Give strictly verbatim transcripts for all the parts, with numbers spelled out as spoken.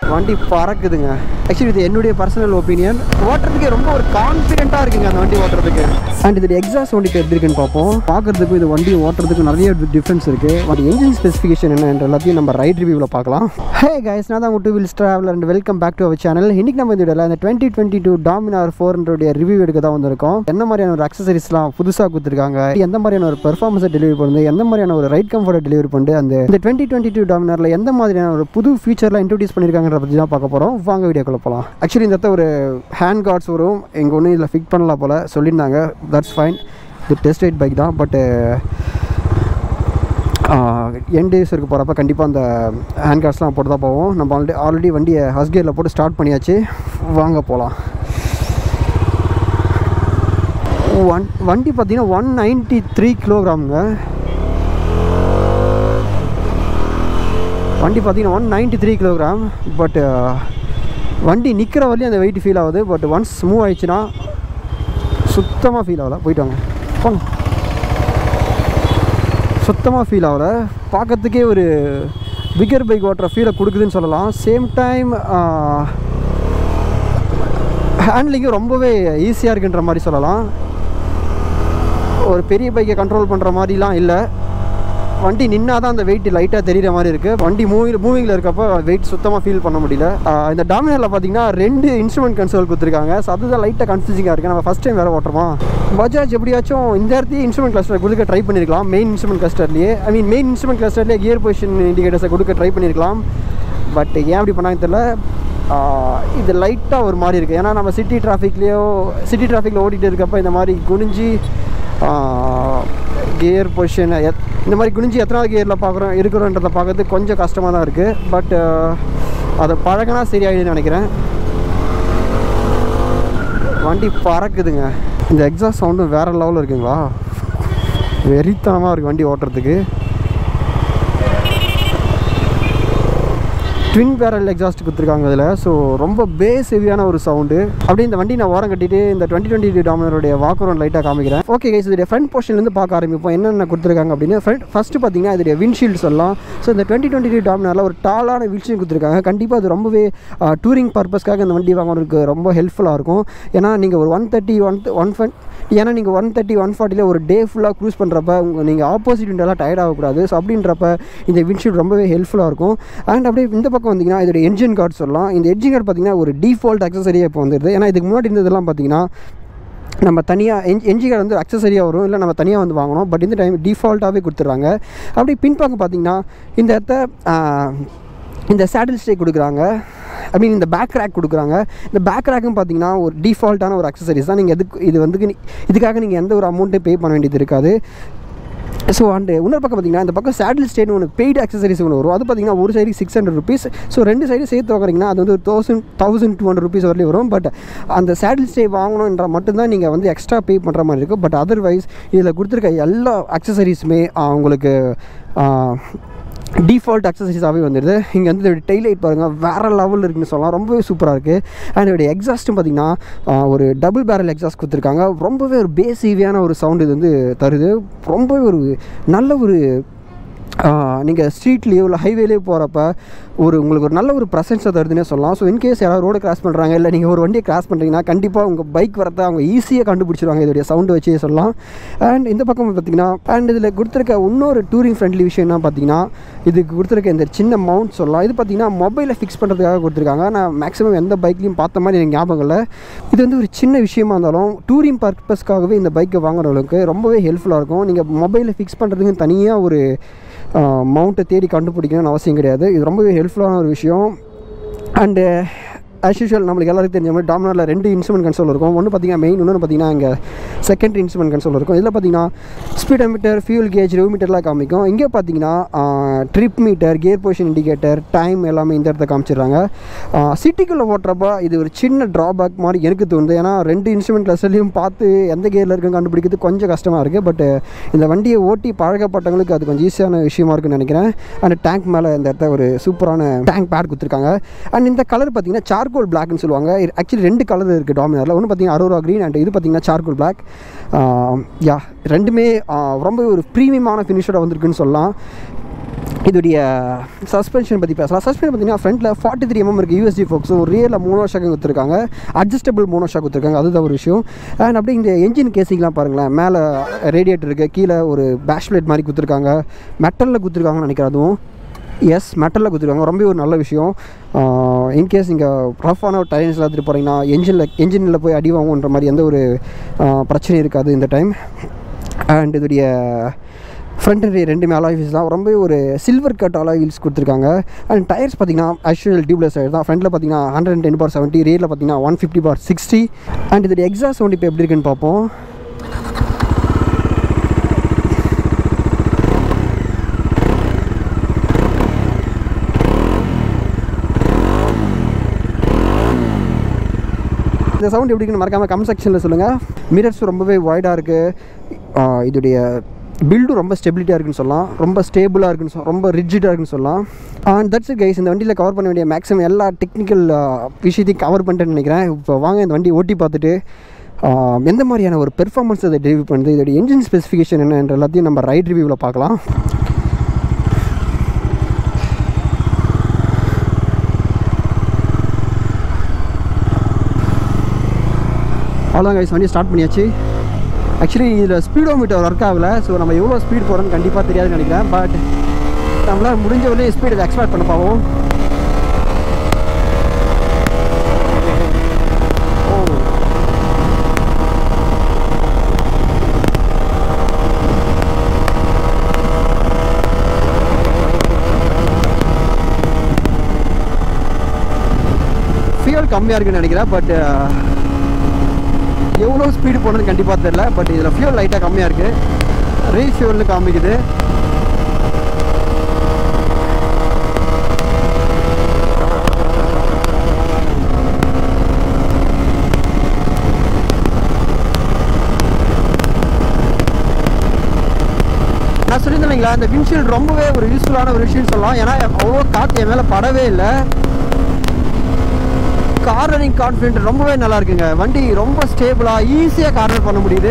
வண்டி பறக்குதுங்க. ஆக்சுவலி இது என்னுடைய பர்சனல் ஒப்பீனியன். ஓட்டுறதுக்கு ரொம்ப ஒரு கான்ஃபிடென்ட்டாக இருக்குங்க அந்த வண்டி ஓட்டுறதுக்கு. அண்ட் இது எக்ஸாஸ்ட் வண்டிக்கு எப்படி இருக்குன்னு பார்ப்போம். பார்க்குறதுக்கு இது வண்டி ஓட்டுறதுக்கு நிறைய டிஃப்ரென்ஸ் இருக்குது. பட் என்ஜின் ஸ்பெசிஃபிகேஷன் என்ன எல்லாத்தையும் நம்ம ரைட் ரிவ்யூவில் பார்க்கலாம். ஹே கைஸ், நான் தான் உங்கள் two wheels traveller and welcome back to our channel. இன்றைக்கி நம்ம இந்த வீடியோவில் இந்த twenty twenty two Dominar four hundred review எடுக்க தான் வந்திருக்கோம். என்ன மாதிரியான ஒரு அக்சசரிஸ்லாம் புதுசாக கொடுத்துருக்காங்க, எந்த மாதிரியான ஒரு பெர்ஃபார்மன்ஸை டெலிவரி பண்ணுது, எந்த மாதிரியான ஒரு ரைட் கம்ஃபர்ட்டை டெலிவரி பண்ணுது, அந்த இந்த டுவெண்ட்டி டுவெண்ட்டி டூ டாமினாரில் எந்த மாதிரியான ஒரு புது ஃபீச்சர்லாம் இன்ட்ரோடியூஸ் பண்ணியிருக்காங்கன்ற பற்றி தான் பார்க்க போகிறோம். வாங்க வீடியோக்குள்ள போகலாம். ஆக்சுவலி இந்த ஒரு ஹேண்ட் கார்ட்ஸ் வரும், எங்கள் ஒன்றும் இதில் ஃபிட் பண்ணலாம் போல் சொல்லியிருந்தாங்க. That's fine. இது டெஸ்ட் ரைட் பைக் தான். பட்டு என் டேஸ் இருக்க போகிறப்ப கண்டிப்பாக அந்த ஹேண்ட் கார்ட்ஸ்லாம் போட்டு தான் போவோம். நம்ம ஆல்ரெடி ஆல்ரெடி வண்டியை ஹஸ் கியரில் போட்டு ஸ்டார்ட் பண்ணியாச்சு. வாங்க போகலாம். ஒன் வண்டி பார்த்தீங்கன்னா ஒன் நைன்ட்டி த்ரீ கிலோகிராமுங்க. வண்டி பார்த்தீங்கன்னா one ninety three kilogram. But வண்டி நிற்கிற வரையும் அந்த வெயிட் ஃபீல் ஆகுது. பட் ஒன்ஸ் மூவ் ஆயிடுச்சுன்னா சுத்தமாக ஃபீல் ஆகலை. போயிட்டு வாங்க போங்க. சுத்தமாக ஃபீல் ஆகலை. பார்க்கறதுக்கே ஒரு பிகர் பைக் ஓட்டுற ஃபீலை கொடுக்குதுன்னு சொல்லலாம். சேம் டைம் ஹேண்ட்லிங்கும் ரொம்பவே ஈஸியாக இருக்குன்ற மாதிரி சொல்லலாம். ஒரு பெரிய பைக்கை கண்ட்ரோல் பண்ணுற மாதிரிலாம் இல்லை. வண்டி நின்னா தான் அந்த வெயிட் லைட்டாக தெரிகிற மாதிரி இருக்குது. வண்டி மூவிங் மூவிங்கில் இருக்கப்போ வெயிட் சுத்தமாக ஃபீல் பண்ண முடியல. இந்த டாமினாரில் பார்த்தீங்கன்னா ரெண்டு இன்ஸ்ட்ருமெண்ட் கன்சோல் கொடுத்துருக்காங்க. ஸோ அதுதான் லைட்டாக கன்ஃபியூசிங்காக இருக்குது. நம்ம ஃபஸ்ட் டைம் வேறு ஓட்டுறோமா. பஜாஜ் எப்படியாச்சும் இந்த இடத்தையும் இன்ஸ்ட்ருமெண்ட் கிளஸ்டர் கொடுக்க ட்ரை பண்ணியிருக்கலாம். மெயின் இன்ஸ்ட்ருமெண்ட் கிளஸ்டர்லேயே ஐ மீன் மெயின் இன்ஸ்ட்ருமெண்ட் கிளஸ்டர்லேயே கியர் பொசிஷன் இண்டிகேட்டர்ஸை கொடுக்க ட்ரை பண்ணியிருக்கலாம். பட் ஏன் அப்படி பண்ணாங்க தெரியல. இது லைட்டாக ஒரு மாதிரி இருக்குது. ஏன்னா நம்ம சிட்டி டிராஃபிக்லேயோ சிட்டி டிராஃபிக்கில் ஓட்டிகிட்டு இருக்கப்போ இந்த மாதிரி குனிஞ்சி கியர் பொசிஷன் இந்த மாதிரி குனிஞ்சி எத்தனாவது கியரில் பார்க்குறோம் இருக்கிறோன்றதை பார்க்கறதுக்கு கொஞ்சம் கஷ்டமாக தான் இருக்குது. பட் அதை பழகினா சரியாயிடுன்னு நினைக்கிறேன். வண்டி பறக்குதுங்க. இந்த எக்ஸாஸ்ட் சவுண்டும் வேறு லெவலில் இருக்குங்களா. வெறித்தனமாக இருக்குது வண்டி ஓட்டுறதுக்கு. ட்வின் பேரல் எக்ஸாஸ்ட் கொடுத்துருக்காங்க இதில். ஸோ ரொம்ப பேஸ் ஹெவியான ஒரு சவுண்டு. அப்படியே இந்த வண்டி நான் ஓரம் கட்டிட்டு இந்த டுவெண்ட்டி டுவெண்ட்டி டூ டாமினருடைய வாக்கரவுண்ட் லைட்டாக காமிக்கிறேன். ஓகே கைஸ், இதோடைய ஃப்ரண்ட் போர்ஷன்லேருந்து பார்க்க ஆரம்பிப்போம். என்னென்ன கொடுத்துருக்காங்க அப்படின்னு. ஃப்ரண்ட் ஃபஸ்ட்டு பார்த்தீங்கன்னா இதோடைய விண்ட்ஷீல்டு சொல்லலாம். ஸோ இந்த டுவெண்ட்டி டுவெண்ட்டி டூ டாமினரில் ஒரு டாலான விண்ட்ஷீல்டு கொடுத்துருக்காங்க. கண்டிப்பாக அது ரொம்பவே டூரிங் பர்பஸ்க்காக இந்த வண்டி வாங்குறதுக்கு ரொம்ப ஹெல்ப்ஃபுல்லாக இருக்கும். ஏன்னா நீங்கள் ஒரு one thirty one one fun ஏன்னா நீங்கள் ஒன் தேர்ட்டி ஒன் ஃபார்ட்டியில் ஒரு டே ஃபுல்லாக க்ரூஸ் பண்ணுறப்ப உங்கள் நீங்கள் ஆப்போசிட் விண்டெல்லாம் டயர்ட் ஆகக்கூடாது. ஸோ அப்படின்றப்ப இந்த விண்ட்ஷீல்டு ரொம்பவே ஹெல்ப்ஃபுல்லாக இருக்கும். அண்ட் அப்படியே இந்த பக்கம் வந்தீங்கன்னா இதோட என்ஜின் கார்டு சொல்லலாம். இந்த என்ஜின் கார்டு பார்த்தீங்கன்னா ஒரு டிஃபால்ட் அக்சசரியாக இப்போ வந்துடுது. ஏன்னா இதுக்கு முன்னாடி இருந்ததெல்லாம் பார்த்தீங்கன்னா நம்ம தனியாக என் என்ஜின் கார்டு வந்து அக்சசரியாக வரும், இல்லை நம்ம தனியாக வந்து வாங்கணும். பட் இந்த டைம் டிஃபால்ட்டாகவே கொடுத்துட்றாங்க. அப்படி பின்பக்கம் பார்த்தீங்கன்னா இந்த இடத்த இந்த சேடில் ஸ்டே கொடுக்குறாங்க. ஐ மீன் இந்த பேக் ரேக் கொடுக்குறாங்க. இந்த பேக் ரேக்கும் பார்த்தீங்கன்னா ஒரு டிஃபால்ட்டான ஒரு அக்சசரிஸ் தான். நீங்கள் எதுக்கு இது வந்து இதுக்காக நீங்கள் எந்த ஒரு அமௌண்ட்டும் பே பண்ண வேண்டியது இருக்காது. ஸோ அண்டு இன்னொரு பக்கம் பார்த்தீங்கன்னா இந்த பக்கம் சேடில் ஸ்டேன்னு ஒன்று பெய்டு அக்சசரிஸ் ஒன்று வரும். அது பார்த்தீங்கன்னா ஒரு side six hundred rupees. So ரெண்டு சைடு சேர்த்து வாங்குறீங்கன்னா அது வந்து ஒரு thousand thousand two hundred rupees வரலையும் வரும். பட் அந்த சேடில் ஸ்டே வாங்கணுன்ற மட்டும்தான் நீங்கள் வந்து எக்ஸ்ட்ரா பே பண்ணுற மாதிரி இருக்கும். பட் அதர்வைஸ் இதில் கொடுத்துருக்க எல்லா அக்சசரிஸுமே உங்களுக்கு டிஃபால்ட் அக்சசரிஸாகவே வந்துடுது. இங்கே வந்து இதோட டெய்லைட் பாருங்கள் வேறு லெவலில் இருக்குன்னு சொல்லலாம். ரொம்பவே சூப்பராக இருக்குது. அண்ட் இதோடைய எக்ஸாஸ்ட்டும் பார்த்திங்கன்னா ஒரு டபுள் பேரல் எக்ஸாஸ்ட் கொடுத்துருக்காங்க. ரொம்பவே ஒரு பேஸ் ஹெவியான ஒரு சவுண்டு இது வந்து தருது. ரொம்பவே ஒரு நல்ல ஒரு நீங்கள் ஸ்ட்ரீட்லேயோ இல்லை ஹைவேலேயோ போகிறப்ப ஒரு உங்களுக்கு ஒரு நல்ல ஒரு ப்ரெசன்ஸை தருதுன்னே சொல்லலாம். ஸோ இன்கேஸ் யாராவது ரோடு கிராஸ் பண்ணுறாங்க, இல்லை நீங்கள் ஒரு வண்டியை கிராஸ் பண்ணுறீங்கன்னா கண்டிப்பாக உங்கள் பைக் வரத்தை அவங்க ஈஸியாக கண்டுபிடிச்சிருவாங்க இதோடைய சவுண்டு வச்சே சொல்லலாம். அண்ட் இந்த பக்கம் பார்த்திங்கன்னா அண்ட் இதில் கொடுத்துருக்க இன்னொரு டூரிங் ஃப்ரெண்ட்லி விஷயம்னா பார்த்திங்கன்னா இதுக்கு கொடுத்துருக்க இந்த சின்ன மவுண்ட் சொல்லலாம். இது பார்த்திங்கன்னா மொபைலை ஃபிக்ஸ் பண்ணுறதுக்காக கொடுத்துருக்காங்க. நான் மேக்ஸிமம் எந்த பைக்லையும் பார்த்த மாதிரி எனக்கு ஞாபகம் இல்லை. இது வந்து ஒரு சின்ன விஷயமா இருந்தாலும் டூரிங் பர்பஸ்க்காகவே இந்த பைக்கை வாங்குறவங்களுக்கு ரொம்பவே ஹெல்ப்ஃபுல்லாக இருக்கும். நீங்கள் மொபைலை ஃபிக்ஸ் பண்ணுறதுக்கு தனியாக ஒரு மவுண்ட்டை தேடி கண்டுபிடிக்கணும்னு அவசியம் கிடையாது. இது ரொம்பவே ஹெல்ப்ஃபுல்லான ஒரு விஷயம். அண்டு ஆஸ் யூஷுவல் நம்மளுக்கு எல்லாருக்கும் தெரிஞ்ச மாதிரி டாமினாரில் ரெண்டு இன்ஸ்ட்ருமெண்ட் கன்சோல் இருக்கும். ஒன்று பார்த்தீங்கன்னா மெயின், இன்னொன்று பார்த்தீங்கன்னா இங்கே செகண்ட் இன்ஸ்ட்ருமெண்ட் கன்சோல் இருக்கும். இதில் பார்த்தீங்கன்னா speedometer, fuel gauge, rev மீட்டர்லாம் காமிக்கும். இங்கே பார்த்தீங்கன்னா trip meter, gear position indicator, time எல்லாமே இந்த இடத்த காமிச்சிடுறாங்க. சிட்டிக்குள்ளே ஓட்டுறப்ப இது ஒரு சின்ன ட்ராபேக் மாதிரி எனக்கு தோணுது. ஏன்னா ரெண்டு இன்ஸ்ட்ருமெண்ட் கிளஸ்டர்லையும் பார்த்து எந்த கியரில் இருக்குன்னு கண்டுபிடிக்கிறது கொஞ்சம் கஷ்டமாக இருக்குது. பட் இந்த வண்டியை ஓட்டி பழகப்பட்டவங்களுக்கு அது கொஞ்சம் ஈஸியான விஷயமா இருக்குன்னு நினைக்கிறேன். அண்ட் டேங்க் மேலே இந்த இடத்த ஒரு சூப்பரான டேங்க் பேட் கொடுத்துருக்காங்க. அண்ட் இந்த கலர் பார்த்தீங்கன்னா சார்கோல் பிளாக்னு சொல்லுவாங்க. ஆக்சுவலி ரெண்டு கலர் இருக்குது டாமினாரில். ஒன்று பார்த்தீங்கன்னா அரோரா க்ரீன் அண்ட் இது பார்த்தீங்கன்னா சார்கோல் பிளாக். யா ரெண்டுமே ரொம்ப ஒரு ப்ரீமியமான ஃபினிஷோட வந்திருக்குன்னு சொல்லலாம். இதோடைய சஸ்பென்ஷன் பற்றி பேசலாம். சஸ்பென்ஷன் பார்த்தீங்கன்னா ஃப்ரண்ட்டில் ஃபார்ட்டி த்ரீ எம்எம் இருக்குது யூஎஸ்டி ஃபோக்ஸும், ரியரில் மோனோ ஷாக் கொடுத்துருக்காங்க, அட்ஜஸ்டபிள் மோனோ ஷாக் கொடுத்துருக்காங்க, அதுதான் ஒரு விஷயம். அண்ட் அப்படியே இந்த என்ஜின் கேசிங்லாம் பாருங்களேன், மேலே ரேடியேட்டர் இருக்குது, கீழே ஒரு பேஷ் பிளேட் மாதிரி கொடுத்துருக்காங்க, மெட்டலில் கொடுத்துருக்காங்கன்னு நினைக்கிறேன். அதுவும் எஸ் மெட்டலில் கொடுத்துருக்காங்க, ரொம்ப ஒரு நல்ல விஷயம். இன்கேஸ் நீங்கள் ரஃபான ஒரு டைன்ஸ்லாம் எடுத்துகிட்டு போகிறீங்கன்னா என்ஜினில் என்ஜினில் போய் அடி வாங்குன்ற மாதிரி எந்த ஒரு பிரச்சனையும் இருக்காது இந்த டைம். அண்ட் இதோடைய ஃப்ரண்ட் அண்ட் ரெண்டுமே அலாய் வீல்ஸ் தான், ரொம்ப ஒரு சில்வர் கட் அலாய் வீல்ஸ் கொடுத்துருக்காங்க. அண்ட் டயர்ஸ் பார்த்தீங்கன்னா ஆக்சுவல் டியூப்லெஸ் டயர் தான். ஃப்ரண்ட்டில் பார்த்தீங்கன்னா hundred and ten bar seventy, ரியரில் பார்த்தீங்கன்னா one fifty bar sixty. And இதோடைய எக்ஸாஸ்ட் சவுண்ட் இப்போ எப்படி இருக்குன்னு பார்ப்போம். இந்த சவுண்ட் எப்படி இருக்குன்னு மறக்காமல் கமெண்ட் செக்ஷனில் சொல்லுங்கள். மிரர்ஸ் ரொம்பவே வைடாக இருக்குது. இதோடைய பில்டும் ரொம்ப ஸ்டெபிலிட்டியாக இருக்குன்னு சொல்லலாம், ரொம்ப ஸ்டேபிளாக இருக்குன்னு சொல் ரொம்ப ரிஜிடாக இருக்குன்னு சொல்லலாம். And that's it guys. இந்த வண்டியில் கவர் பண்ண வேண்டிய மேக்ஸிமம் எல்லா டெக்னிக்கல் விஷயத்தையும் கவர் பண்ணிட்டேன்னு நினைக்கிறேன். இப்போ வாங்க இந்த வண்டி ஓட்டி பார்த்துட்டு எந்த மாதிரியான ஒரு பெர்ஃபார்மன்ஸ் அதை ரிவ்யூ பண்ணுது, இதோடைய என்ஜின் ஸ்பெசிஃபிகேஷன் என்னன்ற எல்லாத்தையும் நம்ம ரைட் ரிவ்யூவில் பார்க்கலாம். அவ்வளோதான் கைஸ், வண்டி ஸ்டார்ட் பண்ணியாச்சு. ஆக்சுவலி இதில் ஸ்பீடோமீட்டர் ஒர்க் ஆகலை, ஸோ நம்ம எவ்வளோ ஸ்பீட் போகிறோன்னு கண்டிப்பாக தெரியாதுன்னு நினைக்கிறேன். பட் நம்மளால் முடிஞ்ச வரையும் ஸ்பீட் இதை எக்ஸ்பெக்ட் பண்ண பார்ப்போம். ஃபியூல் கம்மியாக இருக்குன்னு நினைக்கிறேன், பட் எவ்வளோ ஸ்பீடு போனதுன்னு கண்டிப்பாக தெரியல. பட் இதில் ஃபியூல் லைட்டாக கம்மியாக இருக்குது, ரீஃபியூல்னு காமிக்குது. நான் சொல்லியிருந்தேன் இல்லைங்களா, இந்த விண்ட்ஷீல்டு ரொம்பவே ஒரு யூஸ்ஃபுல்லான ஒரு விஷயம்னு சொல்லலாம். ஏன்னா அவ்வளோ காற்று என் மேலே படவே இல்லை. கார்னரிங் கான்ஃபிடென்ட் ரொம்பவே நல்லா இருக்குங்க. வண்டி ரொம்ப ஸ்டேபிளாக ஈஸியாக கார்னர் பண்ண முடியுது.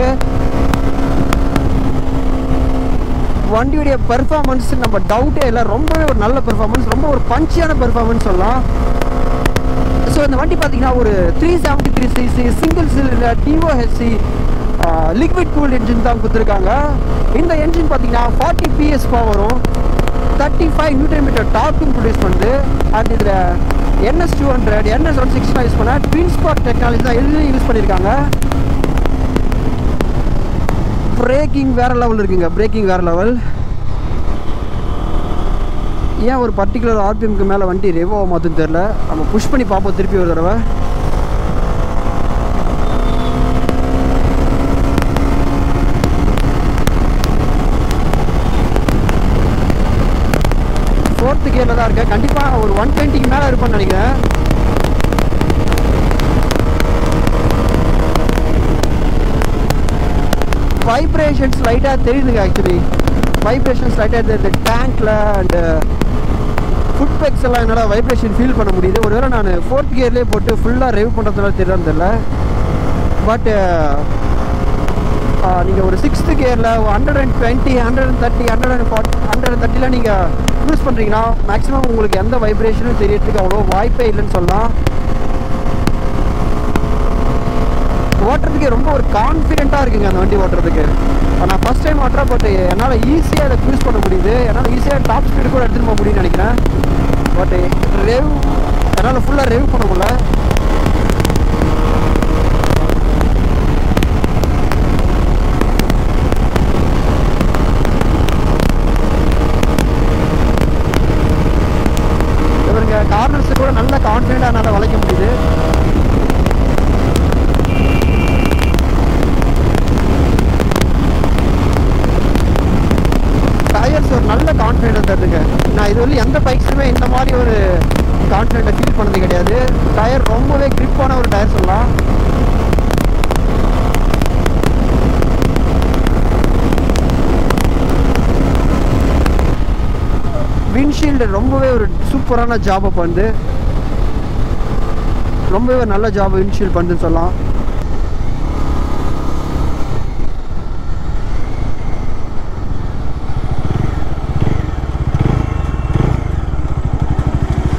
வண்டியுடைய பெர்ஃபார்மன்ஸ் நம்ம டவுட்டே இல்லை, ரொம்பவே ஒரு நல்ல பெர்ஃபார்மன்ஸ், ரொம்ப ஒரு பஞ்சியான பெர்ஃபார்மன்ஸ் சொல்லலாம். ஸோ இந்த வண்டி பார்த்தீங்கன்னா ஒரு three seventy three CC single cylinder DOHC liquid cooled engine தான் கொடுத்துருக்காங்க. இந்த என்ஜின் பார்த்தீங்கன்னா ஃபார்ட்டி பிஎஸ் பவரும் தேர்ட்டி ஃபைவ் நியூட்டன் மீட்டர் டார்க்கும் ப்ரொடியூஸ் பண்ணுது. அண்ட் இதில் NS two hundred NS one sixty use பண்ண ட்வின் ஸ்பாட் டெக்னாலஜி தான் எதுவும் யூஸ் பண்ணியிருக்காங்க. பிரேக்கிங் வேறு லெவல் இருக்குங்க, பிரேக்கிங் வேறு லெவல். ஏன் ஒரு பர்டிகுலர் ஆர்பிஎம்க்கு மேலே வண்டி ரெவோ மாற்றுன்னு தெரில, நம்ம புஷ் பண்ணி பார்ப்போம் திருப்பி ஒரு தடவை. ஃபோர்த்து கியரில் தான் இருக்கேன், கண்டிப்பாக ஒரு ஒன் டுவெண்ட்டிக்கு மேலே இருப்பேன்னு நினைக்கிறேன். வைப்ரேஷன்ஸ் லைட்டாக தெரியுதுங்க. ஆக்சுவலி வைப்ரேஷன்ஸ் லைட்டாக தெரியுது டேங்க்கில் அண்டு ஃபுட் பேக்ஸ் எல்லாம் என்னால் வைப்ரேஷன் ஃபீல் பண்ண முடியுது. ஒருவேளை நான் ஃபோர்த் கியர்லேயே போட்டு ஃபுல்லாக ரெவ் பண்ணுறதுனால தெரியாதுன்னு தெரியல. பட் நீங்கள் ஒரு சிக்ஸ்த்து கியரில் hundred and twenty hundred and thirty hundred and forty hundred and தேர்ட்டியில் நீங்கள் யூஸ் பண்ணுறீங்கன்னா மேக்ஸிமம் உங்களுக்கு எந்த வைப்ரேஷனும் தெரியறதுக்கு அவ்வளோ வாய்ப்பே இல்லைன்னு சொல்லலாம். ஓட்டுறதுக்கு ரொம்ப ஒரு கான்ஃபிடென்ட்டாக இருக்குங்க அந்த வண்டி ஓட்டுறதுக்கு. நான் ஃபஸ்ட் டைம் ஓட்டுறேன், பட் என்னால் ஈஸியாக அதை யூஸ் பண்ண முடியுது. என்னால் ஈஸியாக டாப் ஸ்பீடு கூட எடுத்துகிட்டு போக முடியும்னு நினைக்கிறேன். பட் ரெவ் என்னால் ஃபுல்லாக ரெவ் பண்ண முடியல. இவருங்க கார்னர்ஸு கூட நல்ல கான்ஃபிடென்ட்டாக என்னால் வளைக்க முடியுது. டயர்ஸ் ஒரு நல்ல கான்ஃபிடென்ட் தருதுங்க. நான் இது வந்து எந்த பைக்ஸுமே இந்த மாதிரி ஒரு கான்ஃபிடென்ட்டை ஃபீல் பண்ணது கிடையாது. டயர் ரொம்பவே கிரிப்பான ஒரு டயர் சொல்லலாம். விண்ட்ஷீல்டு ரொம்பவே ஒரு சூப்பரான ஜாபை பண்ணுது, ரொம்பவே நல்ல ஜாப் விண்ட்ஷீல்டு பண்ணுதுன்னு சொல்லலாம்.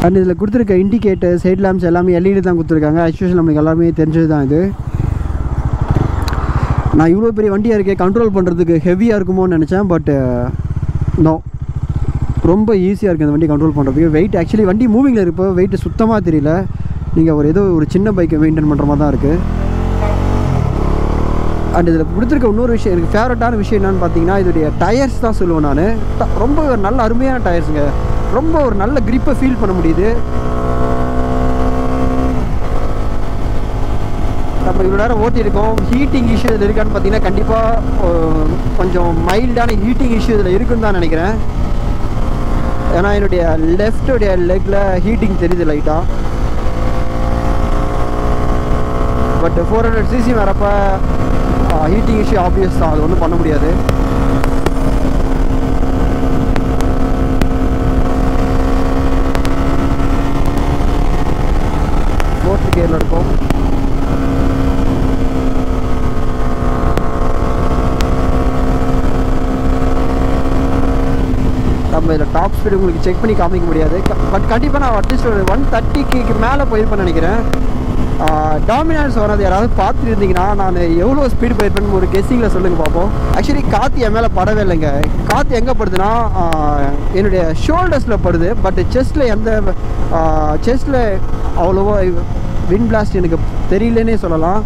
அண்ட் இதில் கொடுத்துருக்க இண்டிகேட்டர்ஸ் ஹெட் லேம்ப்ஸ் எல்லாமே எல்இடி தான் கொடுத்துருக்காங்க. ஆக்சுவலி நம்மளுக்கு எல்லாமே தெரிஞ்சது தான் இது. நான் இவ்வளோ பெரிய வண்டியாக இருக்கேன், கண்ட்ரோல் பண்ணுறதுக்கு ஹெவியாக இருக்குமோன்னு நினச்சேன். பட் நோ, ரொம்ப ஈஸியாக இருக்குது அந்த வண்டி கண்ட்ரோல் பண்ணுறதுக்கு. வெயிட் ஆக்சுவலி வண்டி மூவிங்கில் இருப்போ வெயிட் சுத்தமாக தெரியல. நீங்கள் ஒரு ஏதோ ஒரு சின்ன பைக்கை மெயின்டைன் பண்ணுற மாதிரி தான் இருக்குது. அண்ட் இதில் கொடுத்துருக்க இன்னொரு விஷயம், எனக்கு ஃபேவரட்டான விஷயம் என்னென்னு பார்த்தீங்கன்னா இதோடைய டயர்ஸ் தான் சொல்லுவேன் நான். ரொம்ப ஒரு நல்ல அருமையான டயர்ஸுங்க. ரொம்ப ஒரு நல்ல கிரிப்பை ஃபீல் பண்ண முடியுது. நம்ம இவ்வளோ நேரம் ஓட்டியிருக்கோம். ஹீட்டிங் இஷ்யூ இதில் இருக்கான்னு பார்த்தீங்கன்னா கண்டிப்பாக கொஞ்சம் மைல்டான ஹீட்டிங் இஷ்யூ இதில் இருக்குன்னு தான் நினைக்கிறேன். ஏன்னா என்னுடைய லெஃப்டுடைய லெக்கில் ஹீட்டிங் தெரியுது லைட்டாக. பட் ஃபோர் ஹண்ட்ரட் சிசி வரப்போ ஹீட்டிங் இஷ்யூ ஆப்வியஸ் தான், அது ஒன்றும் பண்ண முடியாது. ஃபோர்த் கியரில் இருக்கும். நம்ம இதில் டாப் ஸ்பீடு உங்களுக்கு செக் பண்ணி காமிக்க முடியாது. பட் கண்டிப்பாக நான் அட்லீஸ்ட் ஒரு ஒன் தேர்ட்டிக்கு மேலே போயிருப்பேன்னு நினைக்கிறேன். டாமினார்ஸ் வரது யாராவது பார்த்துருந்தீங்கன்னா நான் எவ்வளோ ஸ்பீடு போயிருப்பேன்னு ஒரு கெஸ்ஸிங்கில் சொல்லுங்கள் பார்ப்போம். ஆக்சுவலி காற்று என் மேலே படவே இல்லைங்க. காற்று எங்கே படுதுன்னா என்னுடைய ஷோல்டர்ஸில் படுது. பட் செஸ்ட்டில் எந்த செஸ்ட்டில் அவ்வளோவா விண்ட் பிளாஸ்ட் எனக்கு தெரியலன்னே சொல்லலாம்.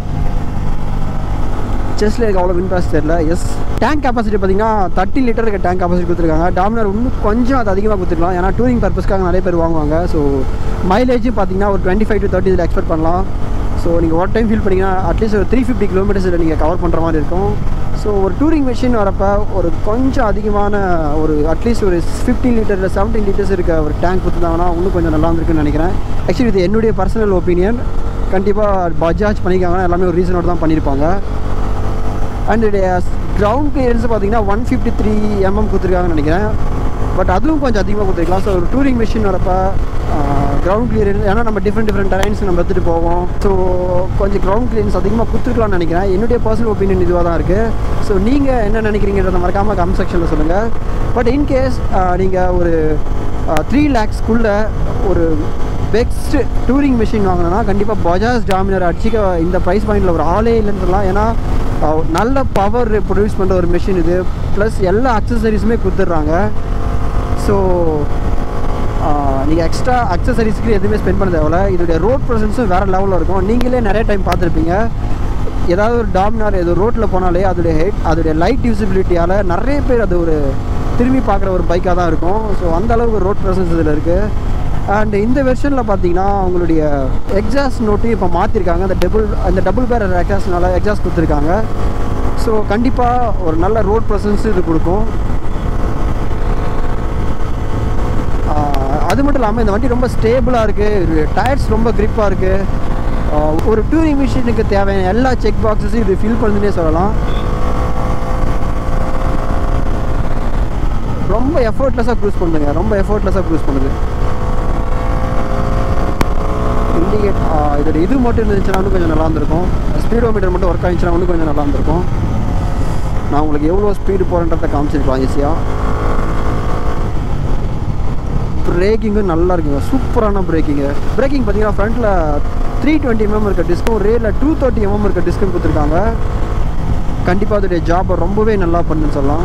செஸ்ட்டில் எனக்கு அவ்வளோ விண்ட் பிளாஸ்ட் தெரியல. எஸ், டேங்க் கெப்பாசிட்டி பார்த்தீங்கன்னா தேர்ட்டி லிட்டருக்கு டேங்க் கெப்பாசிட்டி கொடுத்துருக்காங்க. டாமினார் இன்னும் கொஞ்சம் அது அதிகமாக கொடுத்துருக்கலாம். ஏன்னா டூரிங் பர்பஸ்க்காக நிறைய பேர் வாங்குவாங்க. ஸோ மைலேஜும் பார்த்தீங்கன்னா ஒரு டுவெண்ட்டி ஃபைவ் டு தேர்ட்டி இதில் எக்ஸ்பெக்ட் பண்ணலாம். ஸோ நீங்கள் ஒரு டைம் ஃபீல் பண்ணிங்கன்னா அட்லீஸ்ட் ஒரு த்ரீ ஃபிஃப்டி கிலோமீட்டர்ஸில் நீங்கள் கவர் பண்ணுற மாதிரி இருக்கும். ஸோ ஒரு டூரிங் மிஷின் வரப்போ ஒரு கொஞ்சம் அதிகமான ஒரு அட்லீஸ்ட் ஒரு ஃபிஃப்டீன் லிட்டர் இல்லை செவன்டீன் லிட்டர்ஸ் இருக்க ஒரு டேங்க் கொடுத்துருந்தாங்கன்னா இன்னும் கொஞ்சம் நல்லா இருந்திருக்குன்னு நினைக்கிறேன். ஆக்சுவலி இது என்னுடைய பர்சனல் ஒப்பீனியன். கண்டிப்பாக பஜாஜ் பண்ணியிருக்காங்கன்னா எல்லாமே ஒரு ரீசனோடு தான் பண்ணியிருப்பாங்க. அண்ட் இதோடைய கிரவுண்ட் கிளியரன்ஸ் பார்த்தீங்கன்னா ஒன் ஃபிஃப்டி த்ரீ எம்எம் கொடுத்துருக்காங்கன்னு நினைக்கிறேன். பட் அதுவும் கொஞ்சம் அதிகமாக கொடுத்துருக்கலாம். ஸோ ஒரு டூரிங் மிஷின் வரப்போ கிரவுண்ட் கிளியரன்ஸ், ஏன்னா நம்ம டிஃப்ரெண்ட் டிஃப்ரெண்ட் டைம்ஸ் நம்ம எடுத்துகிட்டு போவோம். ஸோ கொஞ்சம் கிரவுண்ட் கிளியரன்ஸ் அதிகமாக கொடுத்துருக்கலாம்னு நினைக்கிறேன். என்னுடைய பர்சனல் ஒப்பீனியன் இதுவாக தான் இருக்குது. ஸோ நீங்கள் என்ன நினைக்கிறீங்கிறத மறக்காமல் கமெண்ட் செக்ஷனில் சொல்லுங்கள். பட் இன்கேஸ் நீங்கள் ஒரு த்ரீ லேக்ஸ்க்குள்ளே ஒரு பெஸ்ட் டூரிங் மிஷின் வாங்கினா கண்டிப்பாக பஜாஜ் டாமினார் அடிச்சிக்க இந்த ப்ரைஸ் பாயிண்டில் ஒரு ஆளே இல்லைன்னு சொல்லலாம். ஏன்னா நல்ல பவர் ப்ரொடியூஸ் பண்ணுற ஒரு மிஷின் இது. ப்ளஸ் எல்லா அக்சசரிஸுமே கொடுத்துட்றாங்க. ஸோ நீங்கள் எக்ஸ்ட்ரா அக்சசரிஸ்க்கு எதுவுமே ஸ்பெண்ட் பண்ண தேவையில்ல. இதோடைய ரோட் ப்ரெசன்ஸும் வேறு லெவலில் இருக்கும். நீங்களே நிறைய டைம் பார்த்துருப்பீங்க. ஏதாவது ஒரு டாமினார் ஏதோ ரோட்டில் போனாலே அதோடைய ஹெட் அதோடைய லைட் யூசிபிலிட்டியால் நிறைய பேர் அது ஒரு திரும்பி பார்க்குற ஒரு பைக்காக தான் இருக்கும். ஸோ அந்த அளவுக்கு ரோட் ப்ரெசன்ஸ் இதில் இருக்குது. அண்ட் இந்த வெர்ஷனில் பார்த்தீங்கன்னா அவங்களுடைய எக்ஸாஸ்ட் நோட்டையும் இப்போ மாற்றிருக்காங்க. அந்த டபுள் அந்த டபுள் பேரர் எக்ஸாஸ்ட்னால எக்ஸாஸ்ட் கொடுத்துருக்காங்க. ஸோ கண்டிப்பாக ஒரு நல்ல ரோட் ப்ரெசன்ஸ் இது கொடுக்கும். அது மட்டும் இல்லாமல் இந்த வண்டி ரொம்ப ஸ்டேபிளாக இருக்குது. டயர்ஸ் ரொம்ப கிரிப்பாக இருக்குது. ஒரு டூரிங் மிஷினுக்கு தேவையான எல்லா செக் பாக்ஸஸையும் இது ஃபில் பண்ணுதுன்னே சொல்லலாம். ரொம்ப எஃபர்ட்லெஸ்ஸாக க்ரூஸ் பண்ணுங்க. ரொம்ப எஃபர்ட்லெஸ்ஸாக க்ரூஸ் பண்ணுது. இண்டிகேட் இதோட இது மட்டும் இருந்துச்சுன்னா இன்னும் கொஞ்சம் நல்லா இருந்திருக்கும். ஸ்பீடோ மீட்டர் மட்டும் ஒர்க் ஆகிடுச்சுன்னா இன்னும் கொஞ்சம் நல்லா இருந்திருக்கும். நான் உங்களுக்கு எவ்வளோ ஸ்பீடு போகிறேன்றதை காமிச்சிருக்கலாம் ஈஸியாக. பிரேக்கிங்கும் நல்லா இருக்குங்க. சூப்பரான பிரேக்கிங்கு. பிரேக்கிங் பார்த்தீங்கன்னா ஃப்ரண்ட்டில் த்ரீ டுவெண்ட்டி எம்எம் இருக்க டிஸ்க்கும் ரேரில் டூ தேர்ட்டி எம்எம் இருக்க டிஸ்க்கும் கொடுத்துருக்காங்க. கண்டிப்பாக அதோடைய ஜாபை ரொம்பவே நல்லா பண்ணுன்னு சொல்லலாம்.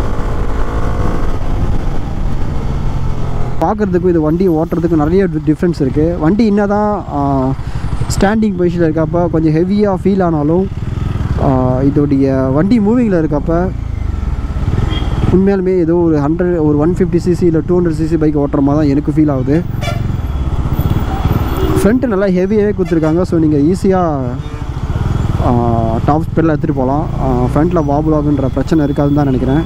பார்க்குறதுக்கும் இது வண்டி ஓட்டுறதுக்கும் நிறைய டிஃப்ரென்ஸ் இருக்குது. வண்டி என்ன தான் ஸ்டாண்டிங் பொசிஷனில் இருக்கப்போ கொஞ்சம் ஹெவியாக ஃபீல் ஆனாலும் இதோடைய வண்டி மூவிங்கில் இருக்கப்போ உண்மையாலுமே ஏதோ ஒரு ஹண்ட்ரட் ஒரு ஒன் ஃபிஃப்டி சிசி இல்லை டூ ஹண்ட்ரட் சிசி பைக் ஓட்டுற மாதிரி தான் எனக்கு ஃபீல் ஆகுது. ஃப்ரண்ட்டு நல்லா ஹெவியாகவே கொடுத்துருக்காங்க. ஸோ நீங்கள் ஈஸியாக டாப் ஸ்பீடில் எடுத்துகிட்டு போகலாம். ஃப்ரண்ட்டில் வாபுல் ஆகுன்ற பிரச்சனை இருக்காதுன்னு தான் நினைக்கிறேன்.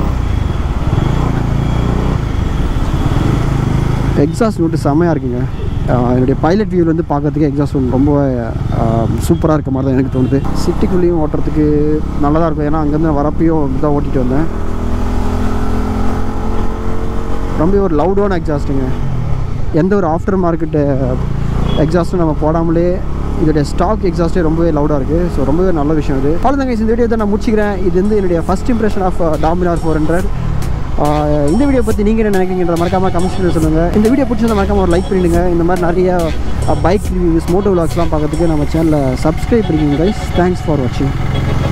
எக்ஸாஸ்ட் நோட்டு செம்மையாக இருக்குங்க. என்னுடைய பைலட் வியூவில் வந்து பார்க்கறதுக்கு எக்ஸாஸ்ட் நோட் ரொம்ப சூப்பராக இருக்க மாதிரி தான் எனக்கு தோணுது. சிட்டிக்குள்ளேயும் ஓட்டுறதுக்கு நல்லதாக இருக்கும். ஏன்னா அங்கேருந்து வரப்பையும் தான் ஓட்டிகிட்டு வந்தேன். ரொம்ப ஒரு லவுடான எக்ஸாஸ்ட்டுங்க. எந்த ஒரு ஆஃப்டர் மார்க்கெட்டு எக்ஸாஸ்ட்டும் நம்ம போடாமலே இதோடைய ஸ்டாக் எக்ஸாஸ்ட்டே ரொம்பவே லவுடாக இருக்குது. ஸோ ரொம்பவே நல்ல விஷயம் இது. அவ்வளோதாங்க, இந்த வீடியோ தான் நான் முடிச்சிக்கிறேன். இது வந்து என்னுடைய first impression of Dominar four hundred. இந்த வீடியோ பற்றி நீங்கள் என்ன நினைக்கிறீங்கன்ற மறக்காமல் கமெண்ட்ஸில் சொல்லுங்கள். இந்த வீடியோ பிடிச்சிருந்தா மறக்காமல் ஒரு லைக் பண்ணிவிடுங்க. இந்த மாதிரி நிறைய பைக் ரிவ்யூஸ் மோட்டோ விளாக்ஸ்லாம் பார்க்கறதுக்கு நம்ம சேனலில் சப்ஸ்கிரைப் பண்ணிக்கோங்க கைஸ். தேங்க்ஸ் ஃபார் வாட்சிங்.